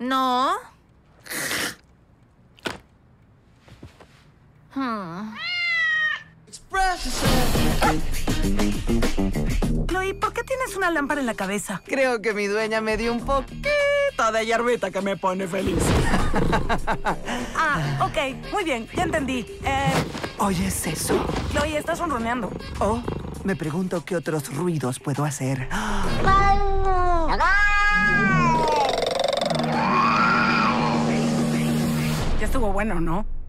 No. Chloe, ¿por qué tienes una lámpara en la cabeza? Creo que mi dueña me dio un poquito de hierbita que me pone feliz. Ah, ok. Muy bien, ya entendí. ¿Oyes eso? Chloe, estás ronroneando. Oh, me pregunto qué otros ruidos puedo hacer. Ya estuvo bueno, ¿no?